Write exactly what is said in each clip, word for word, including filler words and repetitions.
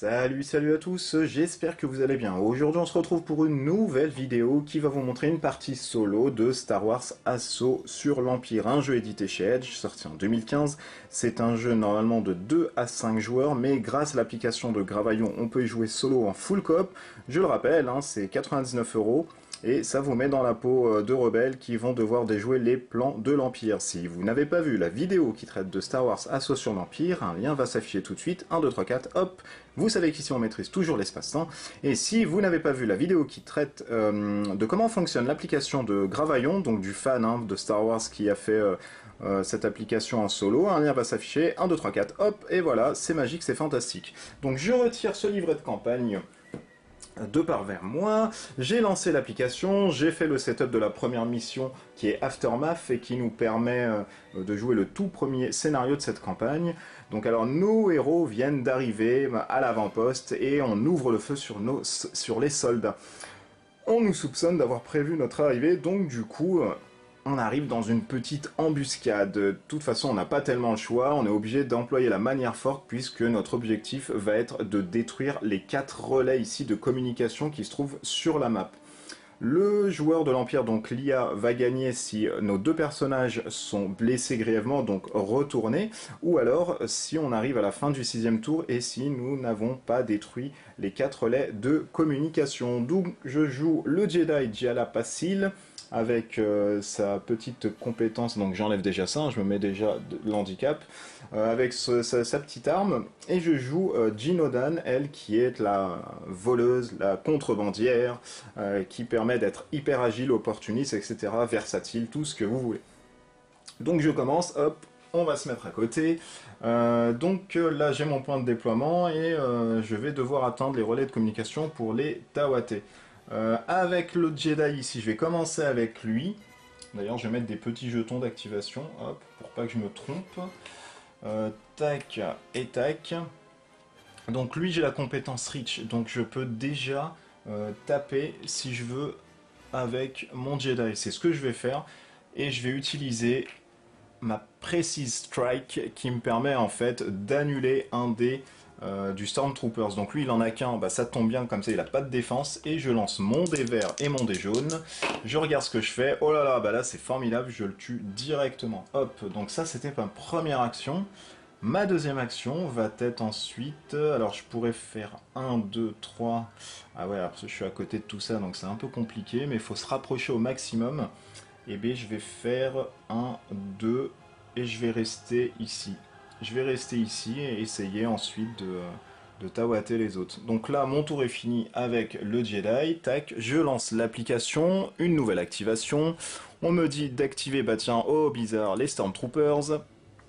Salut, salut à tous, j'espère que vous allez bien. Aujourd'hui on se retrouve pour une nouvelle vidéo qui va vous montrer une partie solo de Star Wars Assault sur l'Empire, un jeu édité chez Edge, sorti en deux mille quinze. C'est un jeu normalement de deux à cinq joueurs, mais grâce à l'application de Gravaillon, on peut y jouer solo en full coop. Je le rappelle, hein, c'est quatre-vingt-dix-neuf euros. Et ça vous met dans la peau de rebelles qui vont devoir déjouer les plans de l'Empire. Si vous n'avez pas vu la vidéo qui traite de Star Wars Assault sur l'Empire, un lien va s'afficher tout de suite, un, deux, trois, quatre, hop. Vous savez qu'ici on maîtrise toujours l'espace-temps. Et si vous n'avez pas vu la vidéo qui traite euh, de comment fonctionne l'application de Gravaillon, donc du fan hein, de Star Wars qui a fait euh, euh, cette application en solo, un lien va s'afficher, un, deux, trois, quatre, hop, et voilà, c'est magique, c'est fantastique. Donc je retire ce livret de campagne de par vers moi, j'ai lancé l'application, j'ai fait le setup de la première mission qui est Aftermath et qui nous permet euh, de jouer le tout premier scénario de cette campagne. Donc alors nos héros viennent d'arriver à l'avant-poste et on ouvre le feu sur, nos, sur les soldats. On nous soupçonne d'avoir prévu notre arrivée, donc du coup on arrive dans une petite embuscade. De toute façon, on n'a pas tellement le choix, on est obligé d'employer la manière forte puisque notre objectif va être de détruire les quatre relais ici de communication qui se trouvent sur la map. Le joueur de l'Empire, donc l'I A, va gagner si nos deux personnages sont blessés grièvement, donc retournés, ou alors si on arrive à la fin du sixième tour et si nous n'avons pas détruit les quatre relais de communication. Donc je joue le Jedi Jala Passil, avec euh, sa petite compétence, donc j'enlève déjà ça, hein, je me mets déjà de l'handicap, euh, avec ce, sa, sa petite arme, et je joue euh, Jyn Erso, elle qui est la voleuse, la contrebandière, euh, qui permet d'être hyper agile, opportuniste, et cetera, versatile, tout ce que vous voulez. Donc je commence, hop, on va se mettre à côté, euh, donc euh, là j'ai mon point de déploiement, et euh, je vais devoir atteindre les relais de communication pour les Tawaté. Euh, avec le Jedi ici, je vais commencer avec lui. D'ailleurs, je vais mettre des petits jetons d'activation, hop, pour pas que je me trompe. Euh, tac et tac. Donc lui, j'ai la compétence Reach, donc je peux déjà euh, taper si je veux avec mon Jedi. C'est ce que je vais faire. Et je vais utiliser ma Precise Strike qui me permet en fait d'annuler un dé Euh, du Stormtroopers. Donc lui il en a qu'un, bah ça tombe bien, comme ça il a pas de défense, et je lance mon dé vert et mon dé jaune, je regarde ce que je fais, oh là là, bah là c'est formidable, je le tue directement, hop, donc ça c'était ma première action. Ma deuxième action va être ensuite, alors je pourrais faire un, deux, trois, ah ouais, alors je suis à côté de tout ça donc c'est un peu compliqué, mais il faut se rapprocher au maximum, et bien je vais faire un, deux, et je vais rester ici. Je vais rester ici et essayer ensuite de, de tawater les autres. Donc là, mon tour est fini avec le Jedi. Tac, je lance l'application, une nouvelle activation. On me dit d'activer, bah tiens, oh bizarre, les Stormtroopers.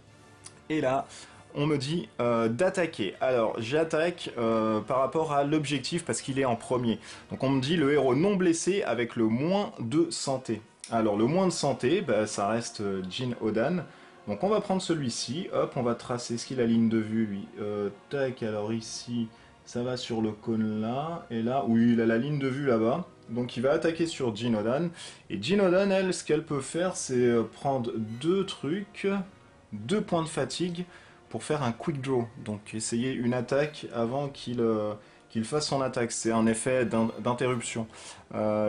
Et là, on me dit euh, d'attaquer. Alors, j'attaque euh, par rapport à l'objectif parce qu'il est en premier. Donc on me dit le héros non blessé avec le moins de santé. Alors, le moins de santé, bah, ça reste Jyn Erso. Donc on va prendre celui-ci, hop, on va tracer ce qu'il a ligne de vue, lui. Euh, tac, alors ici, ça va sur le cône là, et là, oui, il a la ligne de vue là-bas. Donc il va attaquer sur Jyn Erso. Et Jyn Erso, elle, ce qu'elle peut faire, c'est prendre deux trucs, deux points de fatigue, pour faire un quick draw. Donc essayer une attaque avant qu'il euh, qu'il fasse son attaque. C'est un effet d'interruption. Euh,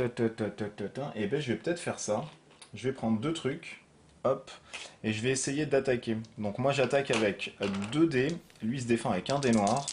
et ben je vais peut-être faire ça. Je vais prendre deux trucs. Hop, et je vais essayer d'attaquer. Donc moi j'attaque avec deux dés, lui il se défend avec un dé noir.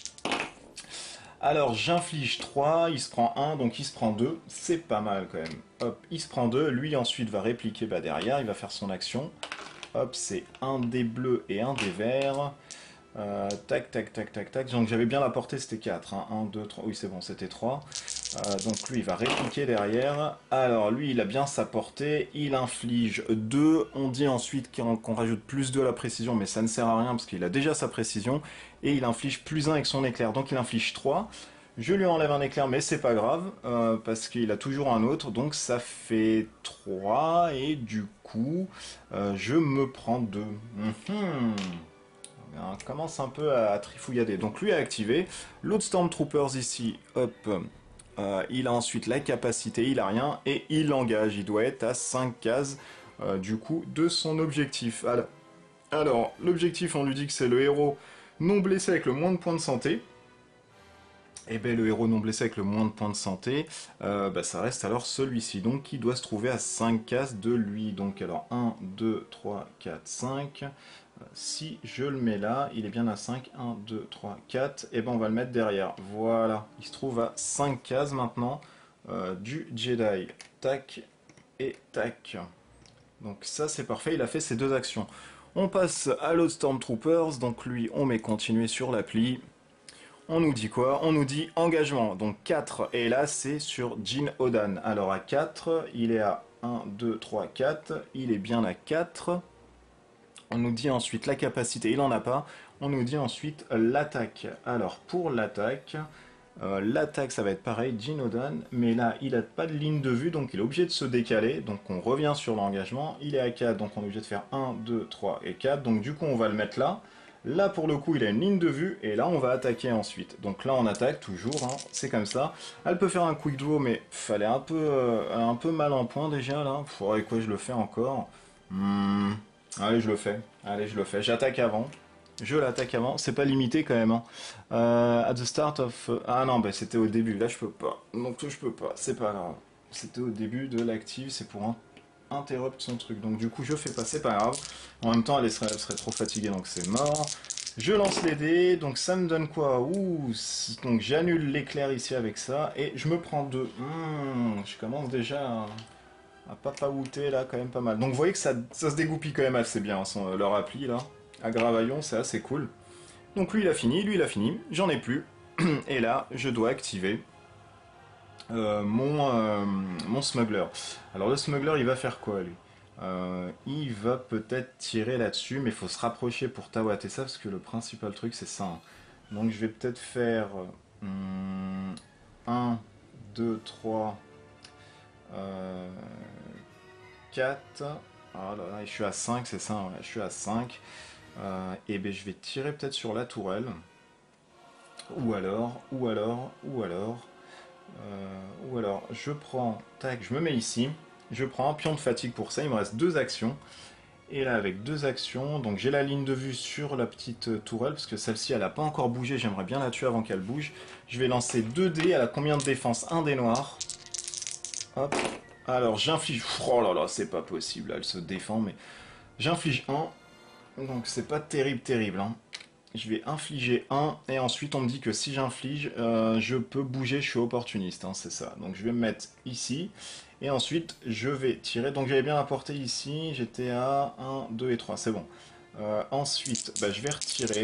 Alors j'inflige trois, il se prend un, donc il se prend deux, c'est pas mal quand même. Hop, il se prend deux, lui ensuite va répliquer bah, derrière, il va faire son action. Hop, c'est un dé bleu et un dé vert. Euh, tac, tac, tac, tac, tac. Donc j'avais bien la portée, c'était quatre. Hein. un, deux, trois. Oui, c'est bon, c'était trois. Euh, donc lui, il va répliquer derrière. Alors lui, il a bien sa portée. Il inflige deux. On dit ensuite qu'on qu'on rajoute plus deux à la précision, mais ça ne sert à rien parce qu'il a déjà sa précision. Et il inflige plus un avec son éclair. Donc il inflige trois. Je lui enlève un éclair, mais c'est pas grave, euh, parce qu'il a toujours un autre. Donc ça fait trois. Et du coup, euh, je me prends deux. Mm-hmm. On commence un peu à trifouillader. Donc lui a activé. L'autre Stormtroopers ici, hop, euh, il a ensuite la capacité, il a rien, et il engage. Il doit être à cinq cases, euh, du coup, de son objectif. Alors, alors l'objectif, on lui dit que c'est le héros non blessé avec le moins de points de santé. Et bien le héros non blessé avec le moins de points de santé, euh, bah, ça reste alors celui-ci, donc qui doit se trouver à cinq cases de lui. Donc alors un, deux, trois, quatre, cinq. Si je le mets là, il est bien à cinq, un, deux, trois, quatre, et ben on va le mettre derrière. Voilà, il se trouve à cinq cases maintenant euh, du Jedi. Tac et tac. Donc ça c'est parfait, il a fait ses deux actions. On passe à l'autre Stormtroopers, donc lui on met continuer sur l'appli. On nous dit quoi? On nous dit engagement, donc quatre, et là c'est sur Jin Odan. Alors à quatre, il est à un, deux, trois, quatre, il est bien à quatre. On nous dit ensuite la capacité, il n'en a pas. On nous dit ensuite l'attaque. Alors pour l'attaque, euh, l'attaque ça va être pareil, Jinodan, mais là il n'a pas de ligne de vue, donc il est obligé de se décaler. Donc on revient sur l'engagement, il est à quatre, donc on est obligé de faire un, deux, trois et quatre. Donc du coup on va le mettre là. Là pour le coup il a une ligne de vue, et là on va attaquer ensuite. Donc là on attaque toujours, hein, c'est comme ça. Elle peut faire un quick draw, mais fallait un peu, euh, un peu mal en point déjà là. Faudrait quoi je le fais encore. Hmm. Allez, je le fais. Allez, je le fais. J'attaque avant. Je l'attaque avant. C'est pas limité quand même. Hein. Euh, at the start of... Ah non, bah c'était au début. Là, je peux pas. Donc, je peux pas. C'est pas grave. C'était au début de l'active. C'est pour un... interrupt son truc. Donc, du coup, je fais pas. C'est pas grave. En même temps, elle serait, elle serait trop fatiguée. Donc, c'est mort. Je lance les dés. Donc, ça me donne quoi? Ouh. Donc, j'annule l'éclair ici avec ça. Et je me prends deux. Mmh, je commence déjà à... à papaouter là quand même pas mal. Donc vous voyez que ça, ça se dégoupille quand même assez bien, son, leur appli là. À Gravaillon, c'est assez cool. Donc lui il a fini, lui il a fini, j'en ai plus. Et là, je dois activer euh, mon, euh, mon smuggler. Alors le smuggler il va faire quoi lui? Euh, il va peut-être tirer là-dessus, mais il faut se rapprocher pour tawater ça, parce que le principal truc c'est ça. Hein. Donc je vais peut-être faire hum, un, deux, trois... Euh, quatre. Ah là là, je suis à cinq, c'est ça, ouais, je suis à cinq. Euh, et ben je vais tirer peut-être sur la tourelle. Ou alors, ou alors, ou alors, euh, ou alors, je prends, tac, je me mets ici. Je prends un pion de fatigue pour ça, il me reste deux actions. Et là, avec deux actions, donc j'ai la ligne de vue sur la petite tourelle, parce que celle-ci, elle n'a pas encore bougé, j'aimerais bien la tuer avant qu'elle bouge. Je vais lancer deux dés, elle a combien de défense? Un dé noir. Hop. Alors j'inflige... Oh là là, c'est pas possible, elle se défend, mais... J'inflige un, donc c'est pas terrible, terrible. Hein. Je vais infliger un, et ensuite on me dit que si j'inflige, euh, je peux bouger, je suis opportuniste, hein, c'est ça. Donc je vais me mettre ici, et ensuite je vais tirer. Donc j'avais bien apporté ici, j'étais à un, deux et trois, c'est bon. Euh, ensuite, bah, je vais retirer.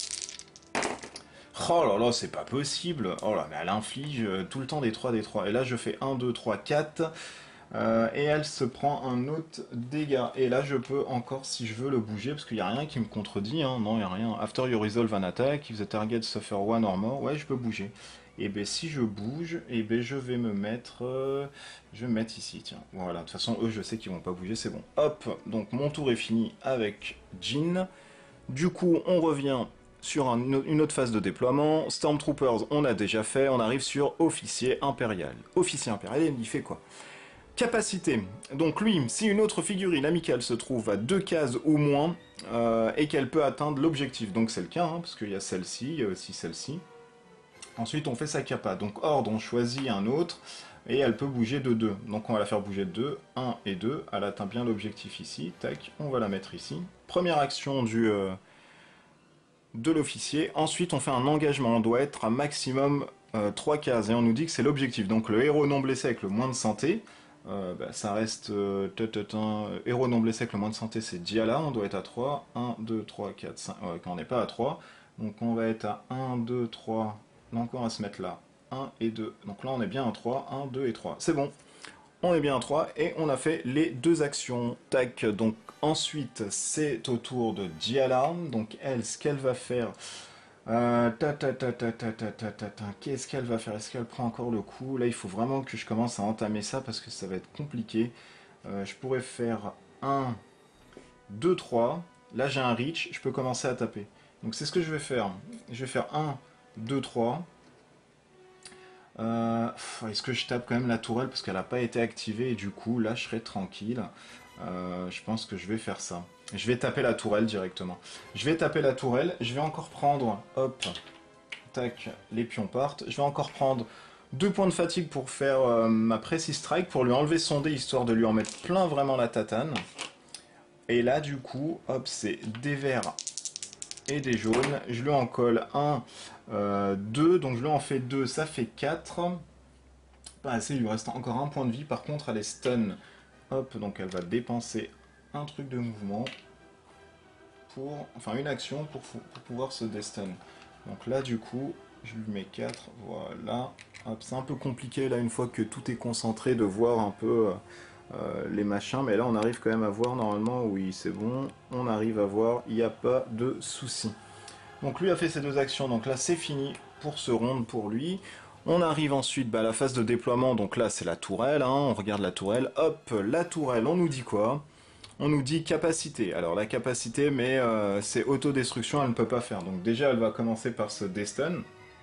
Oh là là, c'est pas possible. Oh là, mais elle inflige tout le temps des trois, des trois. Et là, je fais un, deux, trois, quatre. Euh, et elle se prend un autre dégât. Et là, je peux encore, si je veux, le bouger, parce qu'il n'y a rien qui me contredit. Hein. Non, il n'y a rien. After you resolve an attack, if the target suffer one or more. Ouais, je peux bouger. Et bien, si je bouge, et ben je vais me mettre... Euh, je vais me mettre ici, tiens. Voilà, de toute façon, eux, je sais qu'ils vont pas bouger, c'est bon. Hop, donc mon tour est fini avec Jin. Du coup, on revient sur un, une autre phase de déploiement. Stormtroopers, on a déjà fait. On arrive sur Officier Impérial. Officier Impérial, il fait quoi? Capacité. Donc lui, si une autre figurine amicale se trouve à deux cases ou moins, euh, et qu'elle peut atteindre l'objectif. Donc c'est le cas, hein, parce qu'il y a celle-ci, il y a aussi celle-ci. Ensuite, on fait sa capa. Donc ordre, on choisit un autre, et elle peut bouger de deux. Donc on va la faire bouger de deux, un et deux. Elle atteint bien l'objectif ici. Tac, on va la mettre ici. Première action du... Euh, de l'officier. Ensuite, on fait un engagement. On doit être à maximum euh, trois cases. Et on nous dit que c'est l'objectif. Donc le héros non blessé avec le moins de santé, euh, bah, ça reste... Euh, euh, héros non blessé avec le moins de santé, c'est Diala. On doit être à trois. un, deux, trois, quatre, cinq. Ouais, quand on n'est pas à trois. Donc on va être à un, deux, trois. Donc on va se mettre là. un et deux. Donc là, on est bien à trois. un, deux et trois. C'est bon. On est bien à trois et on a fait les deux actions. Tac, donc ensuite c'est au tour de Diala. Donc elle, ce qu'elle va faire... Euh, ta, ta, ta, ta, ta, ta, ta, ta, ta. Qu'est-ce qu'elle va faire? Est-ce qu'elle prend encore le coup? Là, il faut vraiment que je commence à entamer ça parce que ça va être compliqué. Euh, je pourrais faire un, deux, trois. Là, j'ai un reach, je peux commencer à taper. Donc c'est ce que je vais faire. Je vais faire un, deux, trois. Euh, Est-ce que je tape quand même la tourelle parce qu'elle n'a pas été activée et du coup là je serai tranquille. Euh, je pense que je vais faire ça. Je vais taper la tourelle directement. Je vais taper la tourelle, je vais encore prendre, hop, tac, les pions partent. Je vais encore prendre deux points de fatigue pour faire euh, ma Précis Strike, pour lui enlever son dé, histoire de lui en mettre plein vraiment la tatane. Et là, du coup, hop, c'est des verts et des jaunes. Je lui en colle un, euh, deux, donc je lui en fais deux, ça fait quatre. Pas assez, il lui reste encore un point de vie. Par contre, elle est stun. Hop, donc elle va dépenser un truc de mouvement pour, enfin une action pour, pour pouvoir se destun. Donc là, du coup, je lui mets quatre, voilà. Hop, c'est un peu compliqué là, une fois que tout est concentré, de voir un peu euh, les machins. Mais là, on arrive quand même à voir normalement, oui, c'est bon. On arrive à voir, il n'y a pas de souci. Donc lui a fait ses deux actions, donc là, c'est fini pour ce round pour lui. On arrive ensuite bah, à la phase de déploiement, donc là c'est la tourelle, hein, on regarde la tourelle, hop, la tourelle, on nous dit quoi? On nous dit capacité, alors la capacité, mais euh, c'est autodestruction, elle ne peut pas faire, donc déjà elle va commencer par se destun,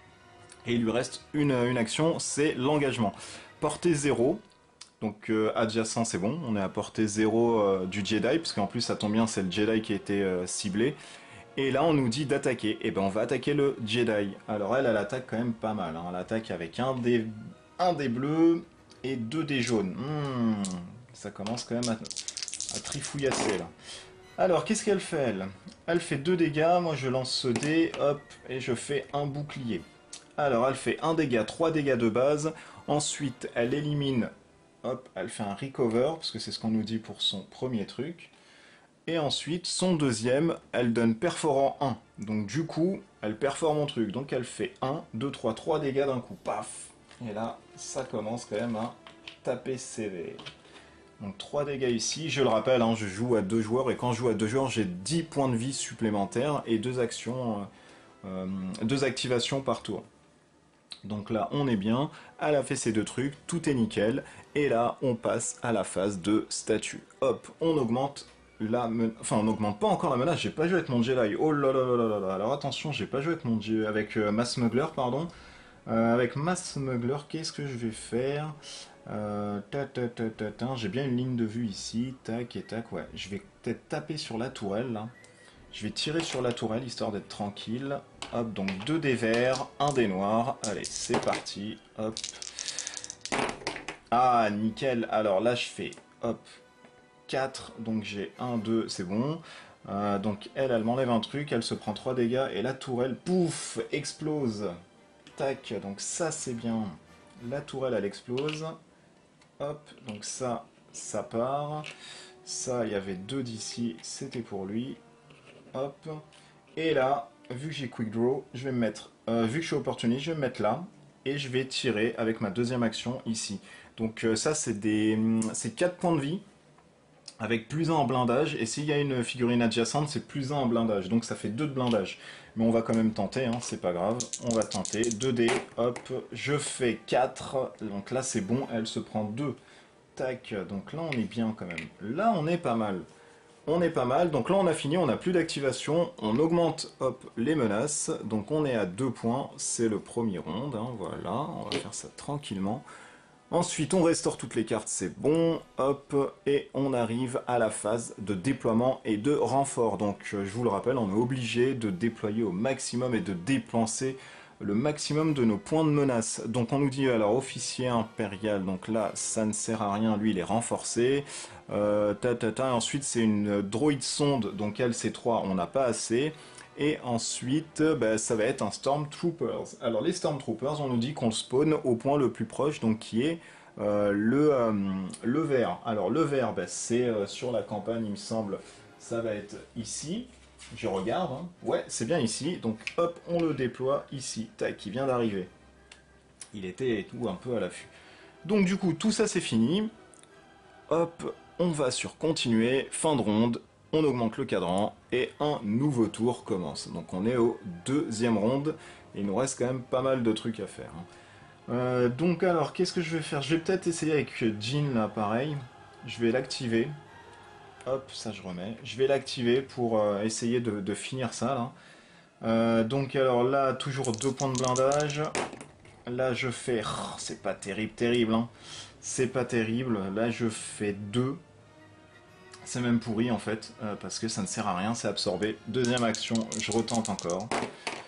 et il lui reste une, une action, c'est l'engagement. Portée zéro, donc euh, adjacent c'est bon, on est à portée zéro euh, du Jedi, parce qu'en plus ça tombe bien, c'est le Jedi qui a été euh, ciblé. Et là, on nous dit d'attaquer. Et ben, on va attaquer le Jedi. Alors elle, elle attaque quand même pas mal. Hein. Elle attaque avec un des, un des bleus et deux des jaunes. Mmh, ça commence quand même à, à trifouillasser, là. Alors, qu'est-ce qu'elle fait, elle? Elle fait deux dégâts. Moi, je lance ce dé, hop, et je fais un bouclier. Alors, elle fait un dégât, trois dégâts de base. Ensuite, elle élimine, hop, elle fait un recover, parce que c'est ce qu'on nous dit pour son premier truc. Et ensuite, son deuxième, elle donne perforant un. Donc du coup, elle perfore mon truc. Donc elle fait un, deux, trois, trois dégâts d'un coup. Paf! Et là, ça commence quand même à taper sévère. Donc trois dégâts ici. Je le rappelle, hein, je joue à deux joueurs. Et quand je joue à deux joueurs, j'ai dix points de vie supplémentaires. Et deux actions, euh, euh, deux activations par tour. Donc là, on est bien. Elle a fait ces deux trucs. Tout est nickel. Et là, on passe à la phase de statut. Hop, on augmente... La men... Enfin, on n'augmente pas encore la menace, j'ai pas joué avec mon Jedi. Oh là là là là là là. Alors attention, j'ai pas joué avec mon Dieu, avec euh, Mass Smuggler, pardon. Euh, avec Mass Smuggler, qu'est-ce que je vais faire euh, ta, ta, ta, ta, ta. J'ai bien une ligne de vue ici, tac et tac, ouais. Je vais peut-être taper sur la tourelle, là. Je vais tirer sur la tourelle, histoire d'être tranquille. Hop, donc deux dés verts, un dé noir. Allez, c'est parti, hop. Ah, nickel. Alors là, je fais, hop, quatre, donc j'ai un, deux, c'est bon. Euh, donc elle, elle m'enlève un truc, elle se prend trois dégâts, et la tourelle, pouf, explose. Tac, donc ça c'est bien. La tourelle, elle explose. Hop, donc ça, ça part. Ça, il y avait deux d'ici, c'était pour lui. Hop. Et là, vu que j'ai quick draw, je vais me mettre, euh, vu que je suis opportuniste, je vais me mettre là. Et je vais tirer avec ma deuxième action ici. Donc euh, ça, c'est des, c'est quatre points de vie. Avec plus un en blindage, et s'il y a une figurine adjacente, c'est plus un en blindage, donc ça fait deux de blindage. Mais on va quand même tenter, hein, c'est pas grave, on va tenter, deux dés, hop, je fais quatre, donc là c'est bon, elle se prend deux. Tac, donc là on est bien quand même, là on est pas mal. On est pas mal, donc là on a fini, on n'a plus d'activation, on augmente, hop, les menaces, donc on est à deux points, c'est le premier round, hein, voilà, on va faire ça tranquillement. Ensuite, on restaure toutes les cartes, c'est bon, hop, et on arrive à la phase de déploiement et de renfort. Donc, je vous le rappelle, on est obligé de déployer au maximum et de déplacer le maximum de nos points de menace. Donc, on nous dit, alors, officier impérial, donc là, ça ne sert à rien, lui, il est renforcé. Euh, ta, ta, ta. Ensuite, c'est une droïde sonde, donc elle, c'est trois, on n'a pas assez. Et ensuite, bah, ça va être un Stormtroopers. Alors les Stormtroopers, on nous dit qu'on le spawn au point le plus proche, donc qui est euh, le, euh, le vert. Alors le vert, bah, c'est euh, sur la campagne, il me semble, ça va être ici. Je regarde, hein. Ouais, c'est bien ici. Donc hop, on le déploie ici. Tac, il vient d'arriver. Il était et tout un peu à l'affût. Donc du coup, tout ça c'est fini. Hop, on va sur continuer, fin de ronde. On augmente le cadran et un nouveau tour commence. Donc on est au deuxième round et il nous reste quand même pas mal de trucs à faire. Euh, donc alors qu'est-ce que je vais faire? Je vais peut-être essayer avec Jean là pareil. Je vais l'activer. Hop, ça je remets. Je vais l'activer pour euh, essayer de, de finir ça là. Euh, donc alors là toujours deux points de blindage. Là je fais... Oh, c'est pas terrible, terrible. Hein. C'est pas terrible. Là je fais deux. C'est même pourri en fait, euh, parce que ça ne sert à rien, c'est absorbé. Deuxième action, je retente encore.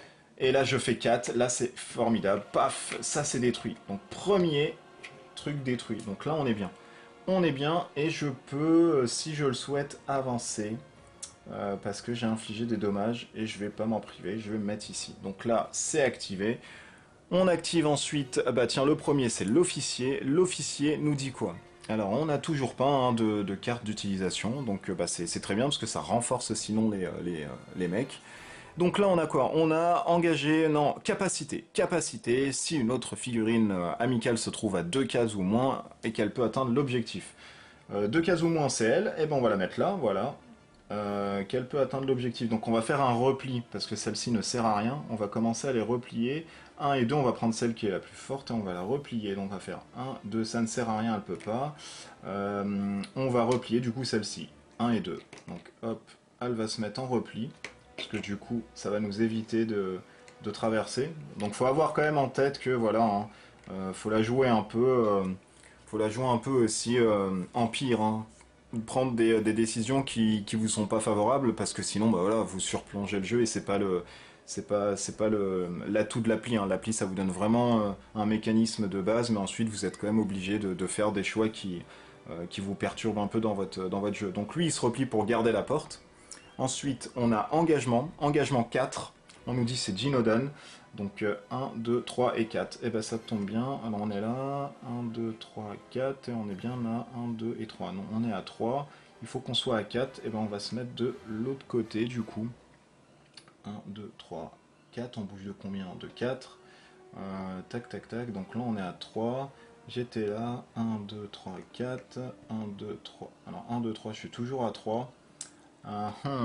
Et là je fais quatre, là c'est formidable, paf, ça c'est détruit. Donc premier truc détruit, donc là on est bien. On est bien et je peux, si je le souhaite, avancer. Euh, parce que j'ai infligé des dommages et je vais pas m'en priver, je vais me mettre ici. Donc là c'est activé. On active ensuite, ah bah tiens, le premier c'est l'officier. L'officier nous dit quoi? Alors on n'a toujours pas hein, de, de carte d'utilisation, donc bah, c'est très bien parce que ça renforce sinon les, les, les mecs. Donc là on a quoi? On a engagé, non, capacité. Capacité, si une autre figurine amicale se trouve à deux cases ou moins et qu'elle peut atteindre l'objectif. Euh, deux cases ou moins c'est elle, et ben on va la mettre là, voilà. Euh, qu'elle peut atteindre l'objectif. Donc on va faire un repli, parce que celle-ci ne sert à rien. On va commencer à les replier. un et deux, on va prendre celle qui est la plus forte et on va la replier. Donc on va faire un, deux, ça ne sert à rien, elle peut pas. Euh, on va replier du coup celle-ci. un et deux. Donc hop, elle va se mettre en repli. Parce que du coup, ça va nous éviter de, de traverser. Donc faut avoir quand même en tête que voilà, hein, euh, faut la jouer un peu... Euh, faut la jouer un peu aussi euh, empire, hein. Prendre des, des décisions qui, qui vous sont pas favorables parce que sinon bah voilà vous surplongez le jeu et c'est pas le c'est pas c'est pas le l'atout de l'appli hein. L'appli ça vous donne vraiment euh, un mécanisme de base mais ensuite vous êtes quand même obligé de, de faire des choix qui euh, qui vous perturbent un peu dans votre dans votre jeu. Donc lui il se replie pour garder la porte. Ensuite on a engagement engagement quatre. On nous dit c'est Ginodan. Donc euh, un, deux, trois et quatre. Et ben ça tombe bien. Alors on est là. un, deux, trois, quatre. Et on est bien là. un, deux et trois. Non, on est à trois. Il faut qu'on soit à quatre. Et ben on va se mettre de l'autre côté du coup. un, deux, trois, quatre. On bouge de combien? De quatre. Euh, tac, tac, tac. Donc là on est à trois. J'étais là. un, deux, trois, quatre. un, deux, trois. Alors un, deux, trois. Je suis toujours à trois. Uh -huh.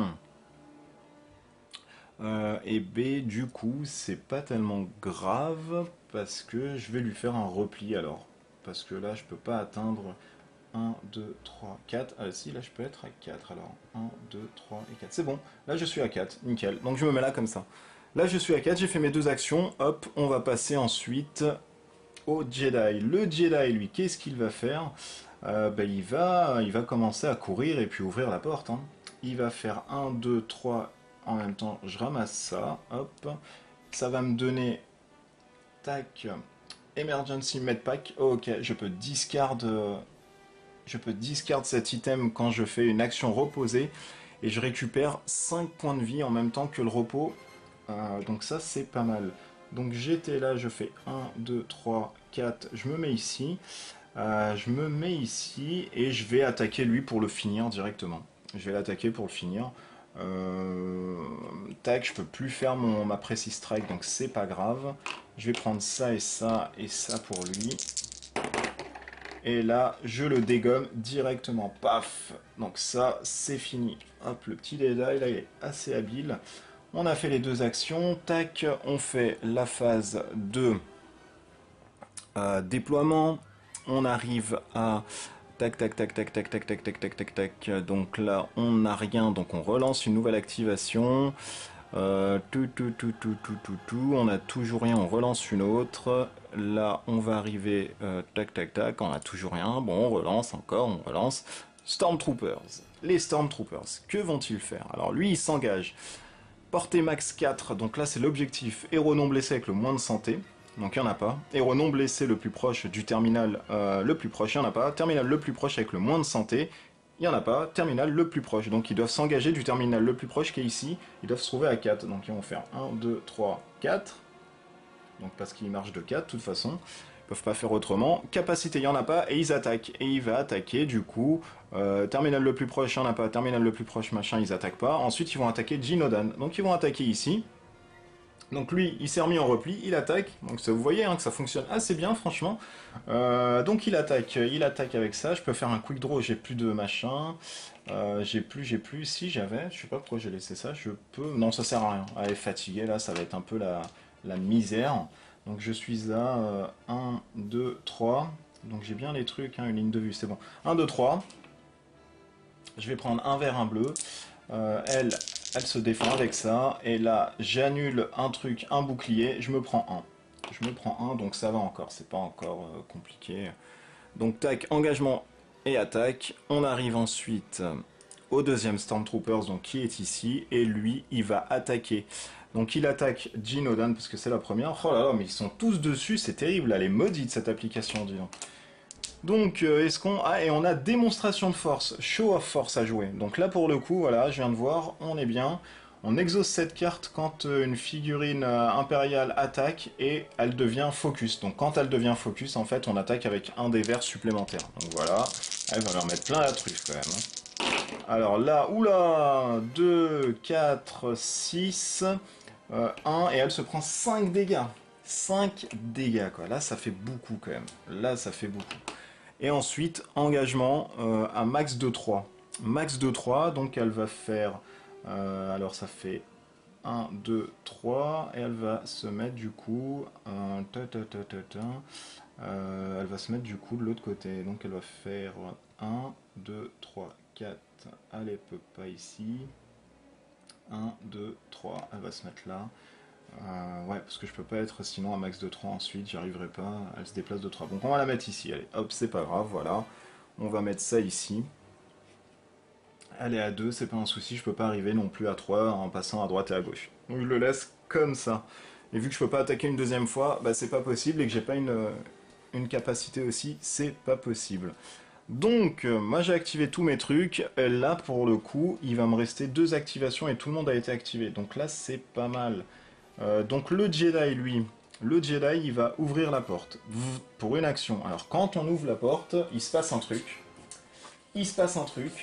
Euh, et B, du coup, c'est pas tellement grave parce que je vais lui faire un repli alors. Parce que là, je peux pas atteindre un, deux, trois, quatre. Ah si, là, je peux être à quatre alors. un, deux, trois et quatre. C'est bon, là, je suis à quatre. Nickel. Donc, je me mets là comme ça. Là, je suis à quatre, j'ai fait mes deux actions. Hop, on va passer ensuite au Jedi. Le Jedi, lui, qu'est-ce qu'il va faire? euh, bah, il, va, il va commencer à courir et puis ouvrir la porte. Hein. Il va faire un, deux, trois... En même temps, je ramasse ça, hop, ça va me donner, tac, Emergency Medpack, oh, ok, je peux discard, je peux discard cet item quand je fais une action reposée, et je récupère cinq points de vie en même temps que le repos, euh, donc ça c'est pas mal. Donc j'étais là, je fais un, deux, trois, quatre, je me mets ici, euh, je me mets ici, et je vais attaquer lui pour le finir directement. Je vais l'attaquer pour le finir. Euh, tac, je peux plus faire mon, ma Précis Strike, donc c'est pas grave. Je vais prendre ça et ça et ça pour lui. Et là, je le dégomme directement. Paf. Donc ça, c'est fini. Hop, le petit Jedi, là, il est assez habile. On a fait les deux actions. Tac, on fait la phase de euh, déploiement. On arrive à... Tac, tac, tac, tac, tac, tac, tac, tac, tac, tac, tac. Donc là, on n'a rien, donc on relance une nouvelle activation. Euh, tout, tout, tout, tout, tout, tout, tout. On n'a toujours rien, on relance une autre. Là, on va arriver, euh, tac, tac, tac, on n'a toujours rien. Bon, on relance encore, on relance. Stormtroopers. Les Stormtroopers, que vont-ils faire? Alors lui, il s'engage. Portée max quatre, donc là c'est l'objectif. Héros non blessé avec le moins de santé. Donc il n'y en a pas. Héros non blessé le plus proche du terminal euh, le plus proche, il n'y en a pas. Terminal le plus proche avec le moins de santé, il n'y en a pas. Terminal le plus proche. Donc ils doivent s'engager du terminal le plus proche qui est ici. Ils doivent se trouver à quatre. Donc ils vont faire un, deux, trois, quatre. Donc parce qu'ils marchent de quatre de toute façon. Ils peuvent pas faire autrement. Capacité, il n'y en a pas. Et ils attaquent. Et il va attaquer du coup. Euh, terminal le plus proche, il n'y en a pas. Terminal le plus proche, machin, ils attaquent pas. Ensuite ils vont attaquer Ginodan. Donc ils vont attaquer ici. Donc lui, il s'est remis en repli, il attaque, donc ça, vous voyez hein, que ça fonctionne assez bien franchement. Euh, donc il attaque, il attaque avec ça, je peux faire un quick draw, j'ai plus de machin, euh, j'ai plus, j'ai plus, si j'avais, je sais pas pourquoi j'ai laissé ça, je peux, non ça sert à rien, elle est fatiguée là, ça va être un peu la, la misère. Donc je suis à euh, un, deux, trois, donc j'ai bien les trucs, hein, une ligne de vue, c'est bon. un, deux, trois, je vais prendre un vert, un bleu, euh, elle... Elle se défend avec ça, et là j'annule un truc, un bouclier, je me prends un. Je me prends un, donc ça va encore, c'est pas encore euh, compliqué. Donc tac, engagement et attaque. On arrive ensuite au deuxième Stormtroopers, donc qui est ici, et lui il va attaquer. Donc il attaque Jinodan parce que c'est la première. Oh là là, mais ils sont tous dessus, c'est terrible, elle est maudite cette application, dis donc. Donc, euh, est-ce qu'on... Ah, et on a démonstration de force, show of force à jouer. Donc là, pour le coup, voilà, je viens de voir, on est bien. On exauce cette carte quand euh, une figurine euh, impériale attaque et elle devient focus. Donc quand elle devient focus, en fait, on attaque avec un des verres supplémentaires. Donc voilà, elle va leur mettre plein la truffe quand même. Hein. Alors là, oula, deux, quatre, six, euh, un, et elle se prend cinq dégâts. cinq dégâts, quoi. Là, ça fait beaucoup quand même. Là, ça fait beaucoup. Et ensuite, engagement euh, à max de trois. Max de trois, donc elle va faire... Euh, alors ça fait un, deux, trois, et elle va se mettre du coup... Euh, ta, ta, ta, ta, ta, euh, elle va se mettre du coup de l'autre côté. Donc elle va faire un, deux, trois, quatre. Elle ne peut pas ici. un, deux, trois. Elle va se mettre là. Euh, ouais, parce que je peux pas être sinon à max de trois ensuite, j'y arriverai pas, elle se déplace de trois. Donc on va la mettre ici, allez, hop, c'est pas grave, voilà. On va mettre ça ici. Elle est à deux, c'est pas un souci, je peux pas arriver non plus à trois en passant à droite et à gauche. Donc je le laisse comme ça. Et vu que je peux pas attaquer une deuxième fois, bah c'est pas possible, et que j'ai pas une, une capacité aussi, c'est pas possible. Donc, euh, moi j'ai activé tous mes trucs, et là pour le coup, il va me rester deux activations et tout le monde a été activé. Donc là c'est pas mal. Euh, donc le Jedi, lui, le Jedi, il va ouvrir la porte pour une action. Alors quand on ouvre la porte, il se passe un truc. Il se passe un truc.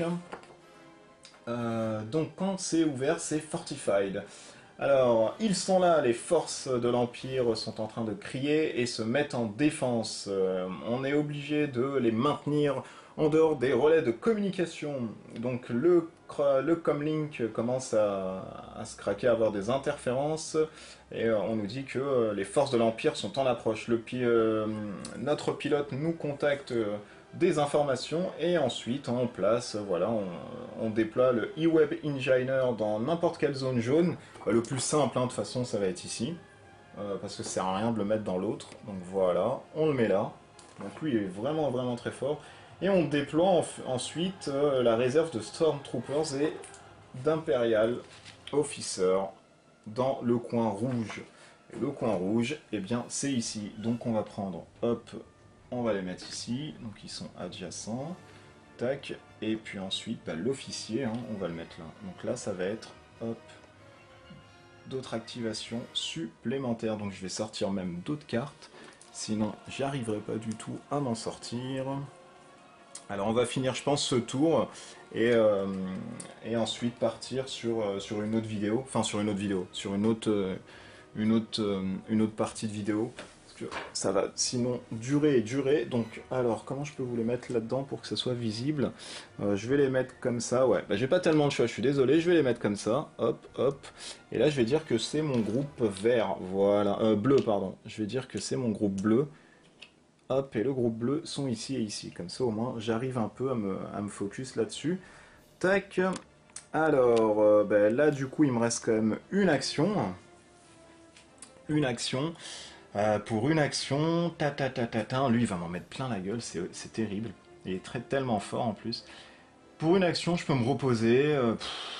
Euh, donc quand c'est ouvert, c'est fortified. Alors, ils sont là, les forces de l'Empire sont en train de crier et se mettent en défense. Euh, on est obligé de les maintenir en dehors des relais de communication. Donc le, le comlink commence à, à se craquer, à avoir des interférences, et euh, on nous dit que euh, les forces de l'Empire sont en approche. Le pi euh, notre pilote nous contacte euh, des informations, et ensuite on place, voilà, on, on déploie le E-Web Engineer dans n'importe quelle zone jaune. Le plus simple, hein, de toute façon, ça va être ici, euh, parce que ça sert à rien de le mettre dans l'autre. Donc voilà, on le met là. Donc lui, il est vraiment, vraiment très fort. Et on déploie en ensuite euh, la réserve de Stormtroopers et d'Imperial Officers dans le coin rouge. Et le coin rouge, eh bien, c'est ici. Donc on va prendre, hop, on va les mettre ici. Donc ils sont adjacents. Tac. Et puis ensuite, bah, l'officier, hein, on va le mettre là. Donc là, ça va être, hop, d'autres activations supplémentaires. Donc je vais sortir même d'autres cartes, sinon j'arriverai pas du tout à m'en sortir. Alors on va finir, je pense, ce tour, et, euh, et ensuite partir sur, euh, sur une autre vidéo, enfin sur une autre vidéo, sur une autre, euh, une autre, euh, une autre partie de vidéo, parce que ça va sinon durer et durer. Donc alors comment je peux vous les mettre là-dedans pour que ça soit visible? euh, Je vais les mettre comme ça, ouais, bah, j'ai pas tellement de choix, je suis désolé, je vais les mettre comme ça, hop, hop, et là je vais dire que c'est mon groupe vert, voilà, euh, bleu, pardon, je vais dire que c'est mon groupe bleu. Hop, et le groupe bleu sont ici et ici. Comme ça, au moins, j'arrive un peu à me, à me focus là-dessus. Tac. Alors, euh, ben, là, du coup, il me reste quand même une action. Une action. Euh, pour une action, ta ta ta ta ta. Lui, il va m'en mettre plein la gueule. C'est terrible. Il est très, tellement fort, en plus. Pour une action, je peux me reposer. Euh,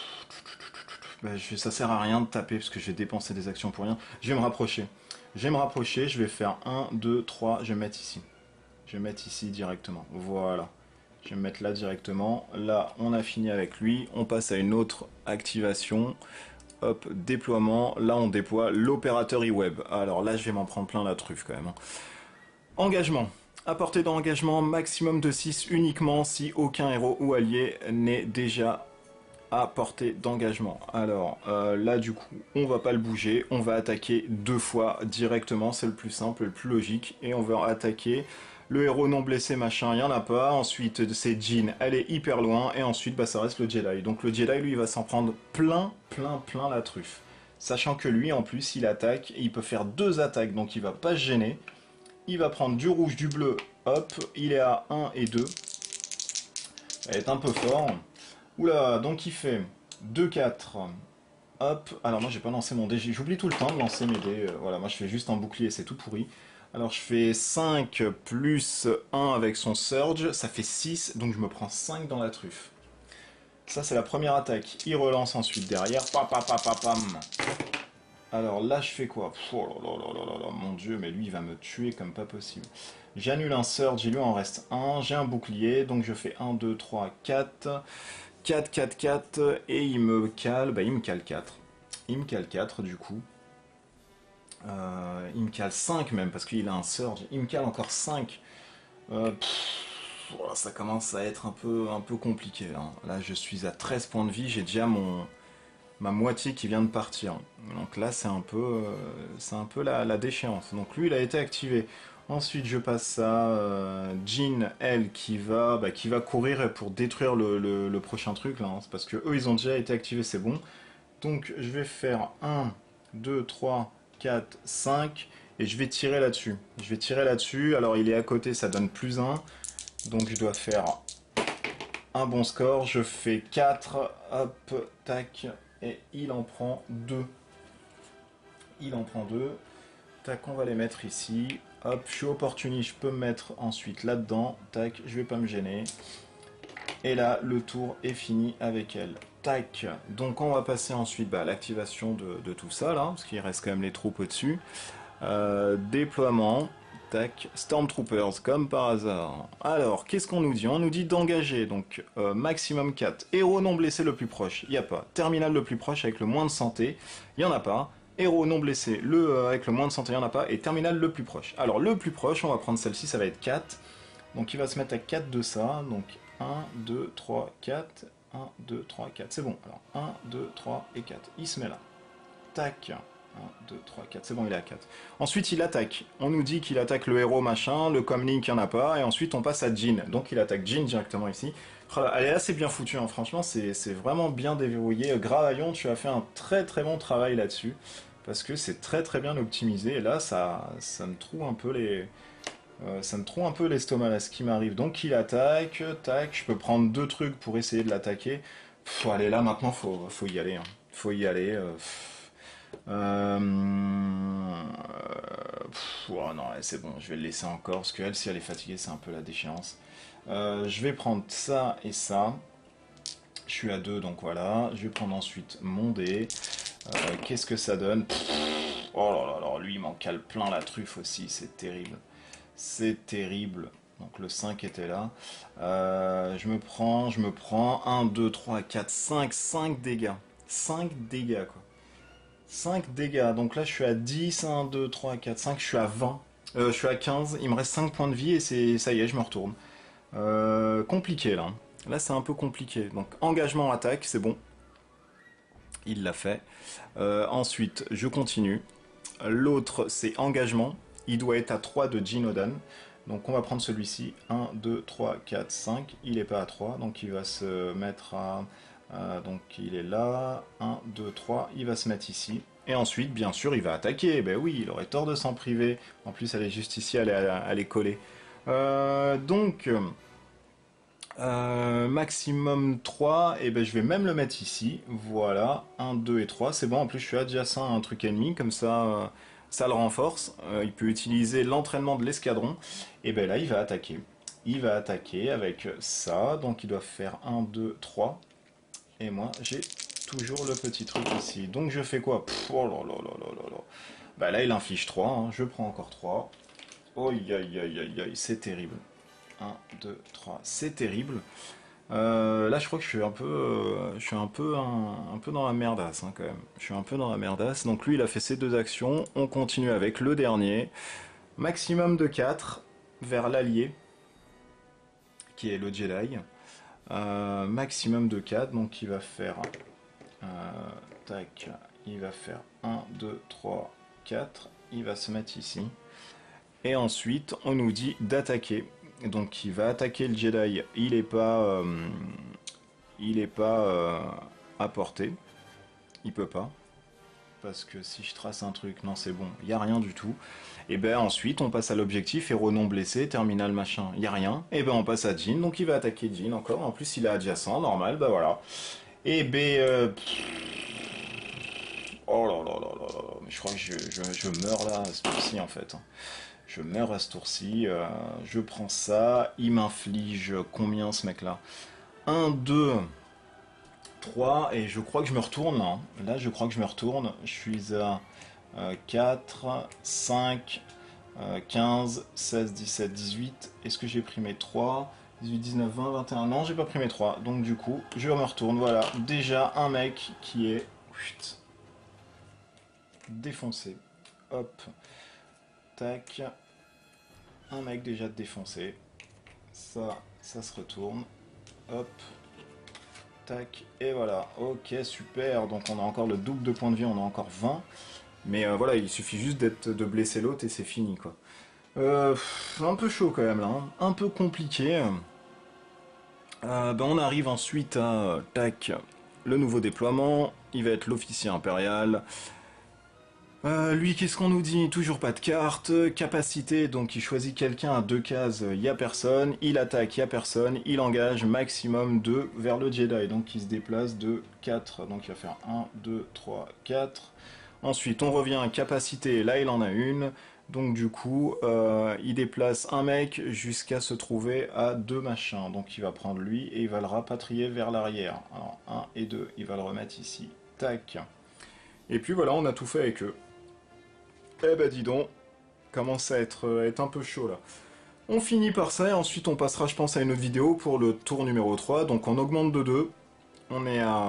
ben, je, ça sert à rien de taper, parce que je vais dépenser des actions pour rien. Je vais me rapprocher. Je vais me rapprocher, je vais faire un, deux, trois, je vais me mettre ici. Je vais me mettre ici directement, voilà. Je vais me mettre là directement. Là, on a fini avec lui. On passe à une autre activation. Hop, déploiement. Là, on déploie l'opérateur e-web. Alors là, je vais m'en prendre plein la truffe quand même. Engagement. À portée d'engagement, maximum de six uniquement si aucun héros ou allié n'est déjà à portée d'engagement. Alors euh, là du coup on va pas le bouger, on va attaquer deux fois directement, c'est le plus simple, le plus logique, et on va attaquer le héros non blessé machin, il y en a pas, ensuite c'est Jean, elle est hyper loin, et ensuite bah ça reste le Jedi. Donc le Jedi lui il va s'en prendre plein plein plein la truffe, sachant que lui en plus il attaque, et il peut faire deux attaques, donc il va pas se gêner, il va prendre du rouge, du bleu, hop, il est à un et deux, ça va être un peu fort. Oula, donc il fait deux, quatre, hop, alors moi j'ai pas lancé mon dé, j'oublie tout le temps de lancer mes dés, voilà, moi je fais juste un bouclier, c'est tout pourri. Alors je fais cinq plus un avec son surge, ça fait six, donc je me prends cinq dans la truffe. Ça c'est la première attaque, il relance ensuite derrière, pam pam pam pam pam. Alors là, je fais quoi? Pff, oh là là là là là là, mon dieu, mais lui, il va me tuer comme pas possible. J'annule un surge, il lui en reste un. J'ai un bouclier, donc je fais un, deux, trois, quatre. quatre, quatre, quatre, et il me cale, bah il me cale quatre. Il me cale quatre du coup. Euh, il me cale cinq même, parce qu'il a un surge. Il me cale encore cinq. Euh, pff, voilà, ça commence à être un peu, un peu compliqué. Hein. Là, je suis à treize points de vie, j'ai déjà mon, ma moitié qui vient de partir. Donc là, c'est un peu, euh, c'est un peu la, la déchéance. Donc lui, il a été activé. Ensuite, je passe à euh, Jean, elle, qui va, bah, qui va courir pour détruire le, le- le prochain truc là. Hein. C'est parce que eux, ils ont déjà été activés, c'est bon. Donc, je vais faire un, deux, trois, quatre, cinq, et je vais tirer là-dessus. Je vais tirer là-dessus. Alors, il est à côté, ça donne plus un. Donc, je dois faire un bon score. Je fais quatre, hop, tac, et il en prend deux. Il en prend deux. Tac, on va les mettre ici. Hop, je suis opportuniste, je peux me mettre ensuite là-dedans. Tac, je vais pas me gêner. Et là, le tour est fini avec elle. Tac, donc on va passer ensuite bah, à l'activation de, de tout ça, là, parce qu'il reste quand même les troupes au-dessus. Euh, déploiement. Tac, Stormtroopers, comme par hasard. Alors, qu'est-ce qu'on nous dit? On nous dit d'engager, donc euh, maximum quatre. Héros non blessé le plus proche, il n'y a pas. Terminal le plus proche avec le moins de santé, il n'y en a pas. Héros non blessé le, euh, avec le moins de santé, il n'y en a pas. Et terminal le plus proche. Alors, le plus proche, on va prendre celle-ci, ça va être quatre. Donc, il va se mettre à quatre de ça. Donc, un, deux, trois, quatre. un, deux, trois, quatre. C'est bon. Alors, un, deux, trois et quatre. Il se met là. Tac. un, deux, trois, quatre, c'est bon, il est à quatre. Ensuite, il attaque. On nous dit qu'il attaque le héros machin, le comlink, il n'y en a pas, et ensuite on passe à Jean. Donc il attaque Jean directement ici. Elle est assez bien foutue, hein. Franchement, c'est vraiment bien déverrouillé. Gravaillon, tu as fait un très très bon travail là-dessus, parce que c'est très très bien optimisé, et là, ça, ça me trouve un peu les... euh, ça me trouve un peu l'estomac là, ce qui m'arrive. Donc il attaque, tac, je peux prendre deux trucs pour essayer de l'attaquer. Allez, là maintenant, faut, faut y aller. Hein. Faut y aller. Euh, euh, pff, oh non, c'est bon, je vais le laisser encore, parce qu'elle, si elle est fatiguée, c'est un peu la déchéance. Euh, je vais prendre ça et ça. Je suis à deux, donc voilà. Je vais prendre ensuite mon dé. Euh, Qu'est-ce que ça donne? Pff, oh là là là, lui, il m'en cale plein la truffe aussi, c'est terrible. C'est terrible. Donc le cinq était là. Euh, je me prends, je me prends un, deux, trois, quatre, cinq, cinq dégâts. cinq dégâts, quoi. cinq dégâts, donc là je suis à dix, un, deux, trois, quatre, cinq, je suis à vingt, euh, je suis à quinze, il me reste cinq points de vie et c'est ça y est, je me retourne. Euh, compliqué là, là c'est un peu compliqué, donc engagement attaque, c'est bon, il l'a fait. Euh, ensuite, je continue, l'autre c'est engagement, il doit être à trois de Jinodan, donc on va prendre celui-ci, un, deux, trois, quatre, cinq, il n'est pas à trois, donc il va se mettre à... Euh, donc il est là, un, deux, trois, il va se mettre ici. Et ensuite, bien sûr, il va attaquer. Ben oui, il aurait tort de s'en priver. En plus, elle est juste ici, elle est, elle est collée. Euh, donc, euh, maximum trois, et ben je vais même le mettre ici. Voilà, un, deux et trois, c'est bon. En plus, je suis adjacent à un truc ennemi, comme ça, euh, ça le renforce. Euh, il peut utiliser l'entraînement de l'escadron. Et ben là, il va attaquer. Il va attaquer avec ça. Donc, il doit faire un, deux, trois. Et moi, j'ai toujours le petit truc ici. Donc je fais quoi? Pff, oh là là là là là là. Bah là, il inflige trois. Hein. Je prends encore trois. Aïe aïe aïe aïe aïe, c'est terrible. un, deux, trois, c'est terrible. Euh, là, je crois que je suis un peu, euh, je suis un peu, un, un peu dans la merdasse hein, quand même. Je suis un peu dans la merdasse. Donc lui, il a fait ses deux actions. On continue avec le dernier. Maximum de quatre vers l'allié, qui est le Jedi. Euh, maximum de quatre, donc il va faire euh, tac, il va faire un, deux, trois, quatre, il va se mettre ici et ensuite on nous dit d'attaquer, donc il va attaquer le Jedi, il est pas euh, il est pas euh, à portée, il peut pas parce que si je trace un truc, non c'est bon, il n'y a rien du tout. Et ben ensuite on passe à l'objectif, héros non blessé, terminal machin, il n'y a rien. Et ben on passe à Jean, donc il va attaquer Jean encore, en plus il est adjacent, normal, bah voilà. Et ben... Euh... Oh là là là là là, mais je crois que je, je, je meurs là à ce tour-ci en fait. Je meurs à ce tour-ci, euh, je prends ça, il m'inflige combien ce mec là? Un, deux, trois, et je crois que je me retourne là. Là, je crois que je me retourne. Je suis à euh, quatre, cinq, euh, quinze, seize, dix-sept, dix-huit. Est-ce que j'ai pris mes trois? dix-huit, dix-neuf, vingt, vingt et un. Non, j'ai pas pris mes trois. Donc du coup, je me retourne. Voilà, déjà un mec qui est chut, défoncé. Hop, tac. Un mec déjà défoncé. Ça, ça se retourne. Hop, tac. Et voilà. Ok, super. Donc on a encore le double de points de vie. On a encore vingt. Mais euh, voilà, il suffit juste d'être de blesser l'autre et c'est fini quoi. Euh, un peu chaud quand même là. Hein. Un peu compliqué. Euh, ben on arrive ensuite à tac, le nouveau déploiement. Il va être l'officier impérial. Euh, lui, qu'est-ce qu'on nous dit? Toujours pas de carte. Capacité, donc il choisit quelqu'un à deux cases, il n'y a personne. Il attaque, il n'y a personne. Il engage maximum deux vers le Jedi. Donc il se déplace de quatre. Donc il va faire un, deux, trois, quatre. Ensuite, on revient à capacité. Là, il en a une. Donc du coup, euh, il déplace un mec jusqu'à se trouver à deux machins. Donc il va prendre lui et il va le rapatrier vers l'arrière. Alors un et deux, il va le remettre ici. Tac. Et puis voilà, on a tout fait avec eux. Eh ben dis donc, commence à être, à être un peu chaud là. On finit par ça et ensuite on passera je pense à une autre vidéo pour le tour numéro trois. Donc on augmente de deux. On est à,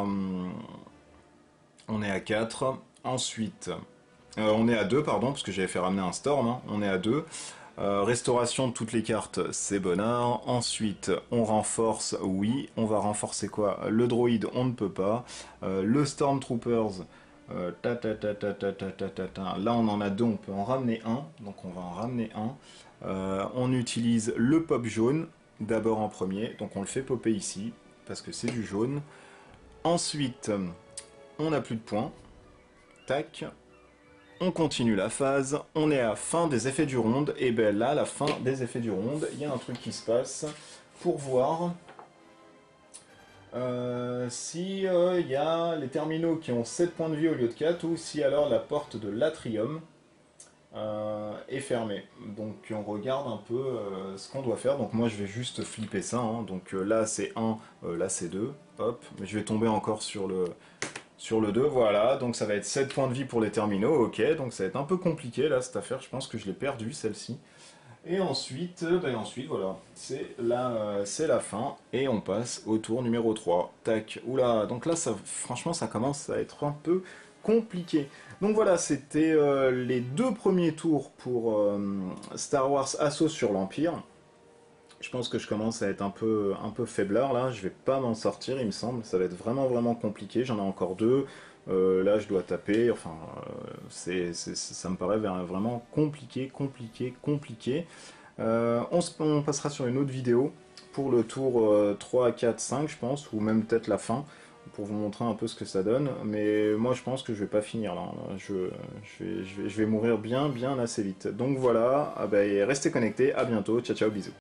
on est à quatre. Ensuite, euh, on est à deux pardon, parce que j'avais fait ramener un Storm. Hein. On est à deux. Euh, restauration de toutes les cartes, c'est bonnard. Ensuite, on renforce, oui. On va renforcer quoi? Le droïde, on ne peut pas. Euh, le Stormtroopers... Euh, ta, ta, ta, ta, ta, ta, ta, ta, ta. Là on en a deux, on peut en ramener un, donc on va en ramener un. Euh, on utilise le pop jaune d'abord en premier, donc on le fait popper ici parce que c'est du jaune. Ensuite on n'a plus de points, tac, on continue la phase, on est à fin des effets du ronde, et ben là la fin des effets du ronde, il y a un truc qui se passe pour voir. Euh, si il euh, y a les terminaux qui ont sept points de vie au lieu de quatre, ou si alors la porte de l'atrium euh, est fermée. Donc on regarde un peu euh, ce qu'on doit faire. Donc moi je vais juste flipper ça. Hein. Donc euh, là c'est un, euh, là c'est deux. Hop, mais je vais tomber encore sur le, sur le deux. Voilà, donc ça va être sept points de vie pour les terminaux. Ok, donc ça va être un peu compliqué là cette affaire. Je pense que je l'ai perdue celle-ci. Et ensuite, ben ensuite voilà, c'est la, euh, c'est la fin, et on passe au tour numéro trois. Tac, oula, donc là, ça, franchement, ça commence à être un peu compliqué. Donc voilà, c'était euh, les deux premiers tours pour euh, Star Wars Assault sur l'Empire. Je pense que je commence à être un peu, un peu faiblard là, je vais pas m'en sortir il me semble, ça va être vraiment vraiment compliqué, j'en ai encore deux. Euh, là je dois taper, enfin euh, c'est, c'est, ça me paraît vraiment compliqué, compliqué, compliqué. Euh, on, se, on passera sur une autre vidéo pour le tour euh, trois, quatre, cinq je pense, ou même peut-être la fin, pour vous montrer un peu ce que ça donne. Mais moi je pense que je vais pas finir là, je, je, vais, je, vais, je vais mourir bien bien assez vite. Donc voilà, ah ben, restez connectés, à bientôt, ciao ciao, bisous.